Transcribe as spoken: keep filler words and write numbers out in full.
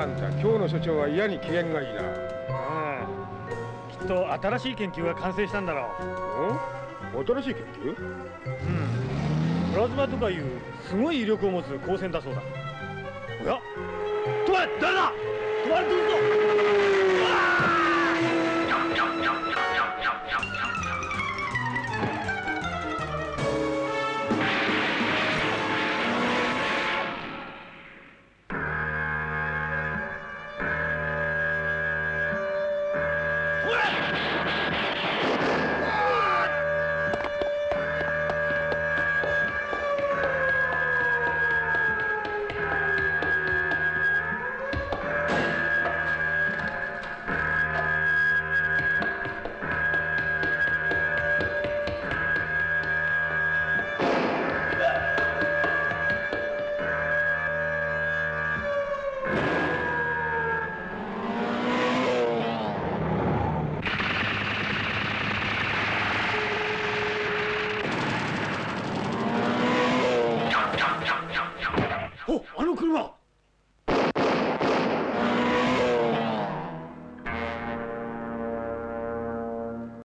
あんた、今日の所長は嫌に機嫌がいいな。 ああ、きっと新しい研究が完成したんだろう。お？新しい研究？ うん。プラズマとかいうすごい威力を持つ光線だそうだ。おや？止まれ！誰だ！止まれとるぞ！